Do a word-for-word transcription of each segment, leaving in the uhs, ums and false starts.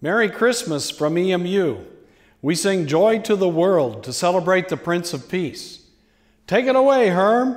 Merry Christmas from E M U. We sing Joy to the World to celebrate the Prince of Peace. Take it away, Herm.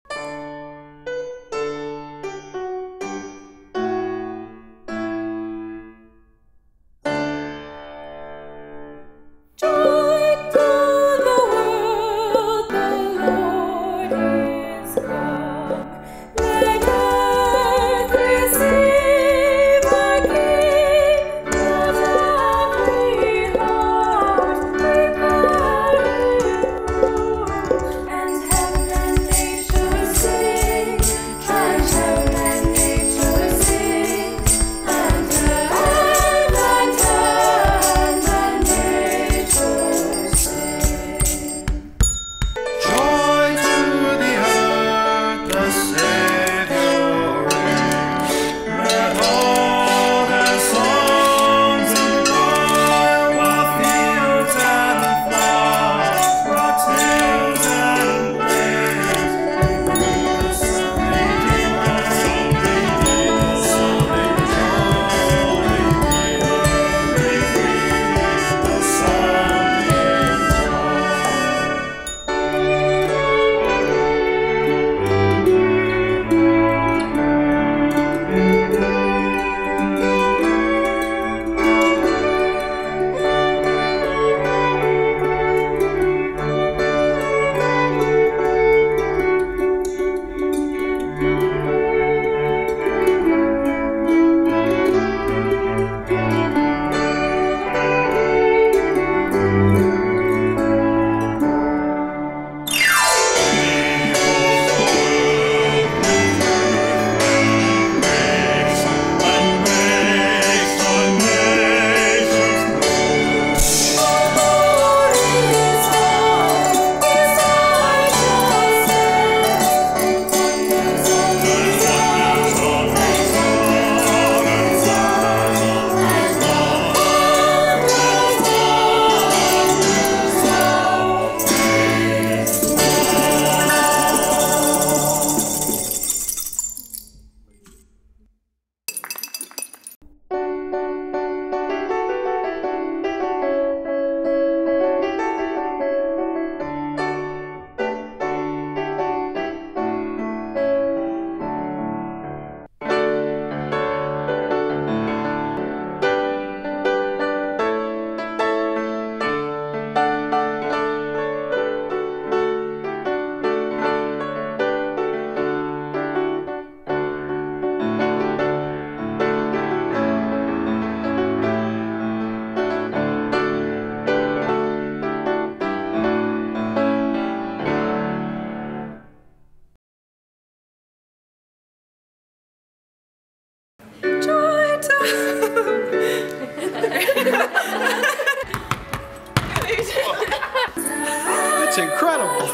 It's incredible.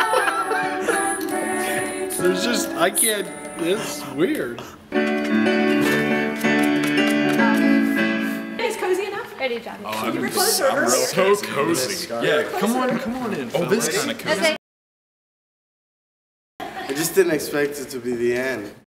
There's just, I can't, it's weird. Is cozy enough? Ready, Johnny? Oh, I'm, I'm so cozy. Yeah, come on, come on in. Oh, this kind of cozy. I just didn't expect it to be the end.